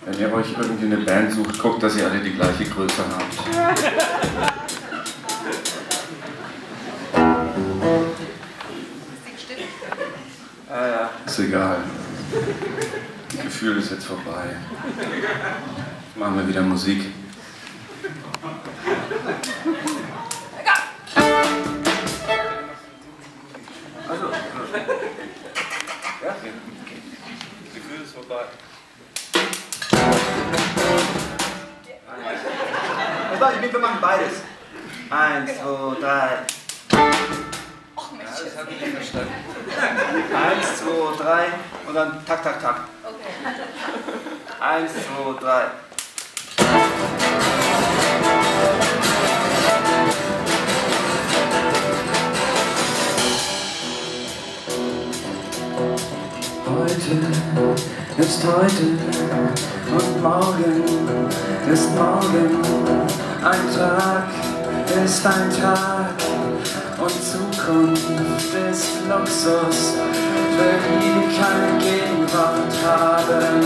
Wenn ihr euch irgendwie eine Band sucht, guckt, dass ihr alle die gleiche Größe habt. Ja. Ist egal. Das Gefühl ist jetzt vorbei. Machen wir wieder Musik. Also, ja, das Gefühl ist vorbei. Wir machen beides. 1, 2, 3. Och Mensch. Ja, das habe ich nicht verstanden. 1, 2, 3 und dann tak, tak, tak. Okay. 1, 2, 3. Heute ist heute und morgen ist morgen. Ein Tag ist ein Tag und Zukunft ist Luxus, für die kein Gegenwart haben.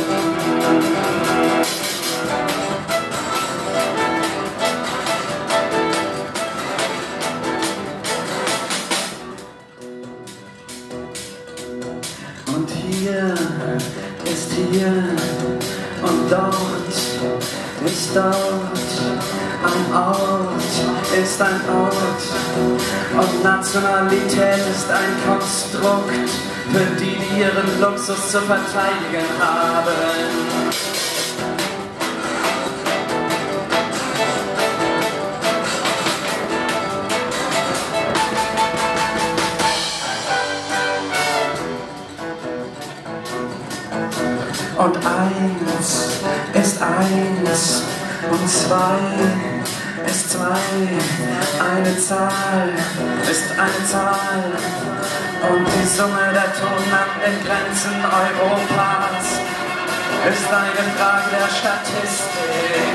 Und hier ist hier und dort ist dort. Ein Ort ist ein Ort und Nationalität ist ein Konstrukt für die, die ihren Luxus zu verteidigen haben. Und eins ist eins und zwei ist zwei. Eine Zahl ist eine Zahl und die Summe der Toten an den Grenzen Europas ist eine Frage der Statistik.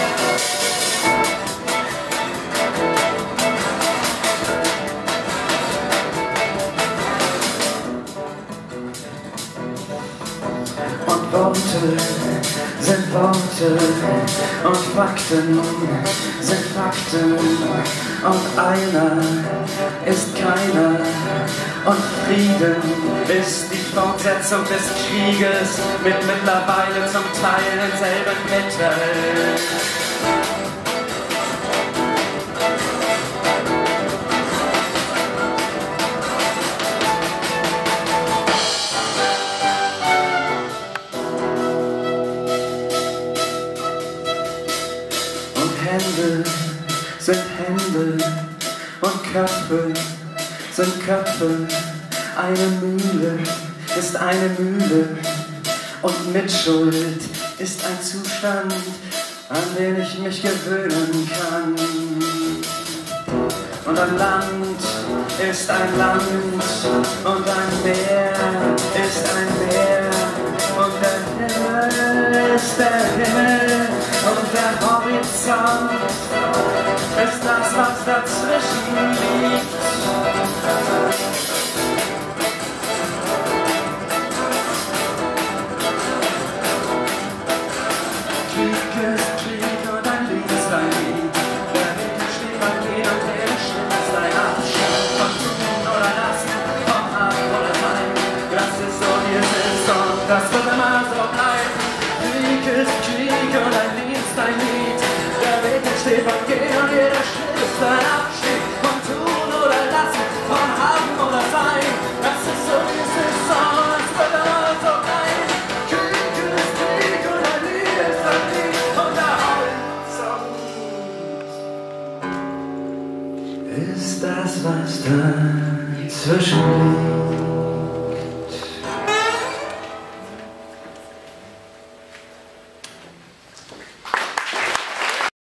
Und Worte sind Worte und Fakten sind Fakten und einer ist keiner und Frieden ist die Fortsetzung des Krieges mit mittlerweile zum Teil denselben Mitteln. Hände sind Hände und Köpfe sind Köpfe. Eine Mühle ist eine Mühle und Mitschuld ist ein Zustand, an den ich mich gewöhnen kann. Und ein Land ist ein Land und ein Meer ist ein Meer und der Himmel ist der Himmel und der Horizont ist das, was dazwischen liegt. Krieg ist Krieg und ein Lied ist ein Lied. Der Winter steht bei mir und der Schritt ist ein Abschied von tun oder lassen, vom Haben oder Sein. Das ist so, wie es ist und das wird immer so bleiben. Krieg ist Krieg und ein Lied ist ein Lied. Der Winter steht bei mir und jeder Schritt ist ein Abschied von tun oder lassen, vom Haben oder Sein. Das ist so, wie es ist und das wird immer so bleiben. Krieg ist Krieg und ein Lied ist ein Lied und der Horizont ist das, was dazwischen liegt.